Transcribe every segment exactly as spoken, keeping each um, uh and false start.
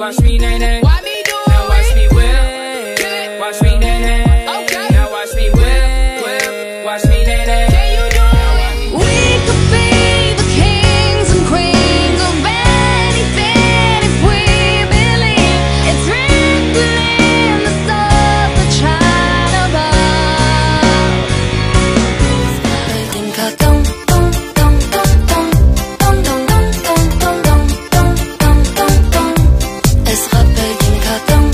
watch me nay nay. Why me do it? Now watch me whip. Watch me nay nay. Okay. Now watch me whip, whip. Watch me nay nay. Can you do it? We could be the kings and queens of anything if we believe. It's written in the stars that shine above. Think I don't, don't, don't, don't, don't, don't, don't, don't, don't, don't, don't, don't, don't. Elle se rappelle d'une cadence.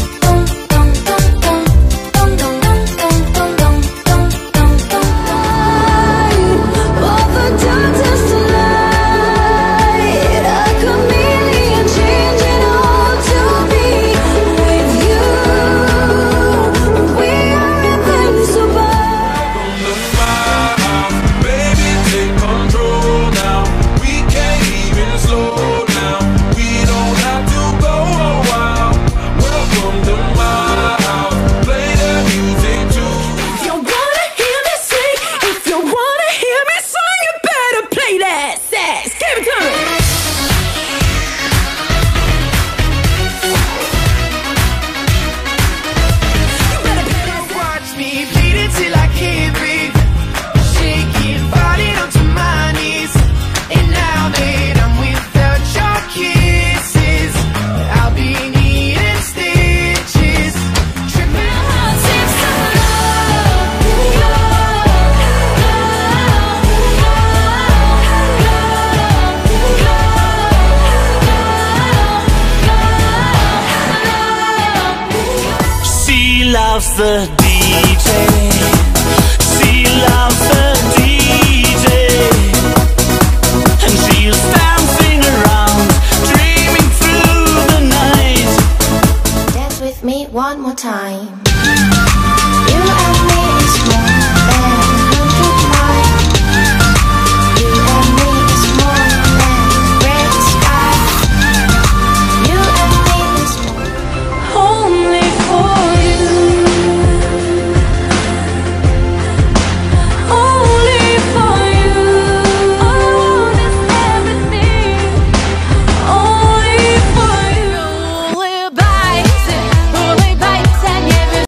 She loves the D J. She loves the